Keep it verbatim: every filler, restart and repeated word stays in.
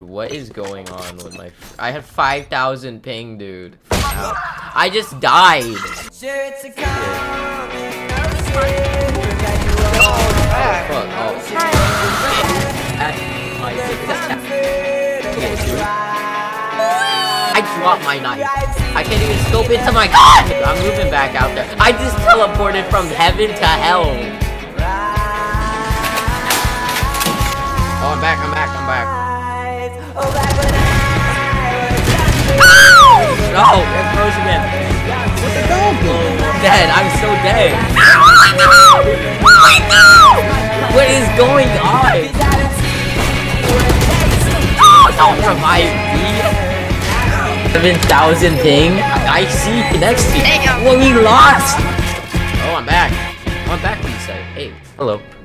what is going on with my... F I had five thousand ping, dude. Ow. I just died. Yeah. Oh, fuck. Oh. I dropped my knife. I can't even scope into my god! I'm moving back out there. I just teleported from heaven to hell. Oh, I'm back, I'm back, I'm back. No, it froze again. What the dog doing? I'm dead, I'm so dead. What is going on? Oh, don't revive me. seven thousand ping. I see next to you. Well, we lost. Oh, I'm back. Oh, I'm back when you said, hey, hello.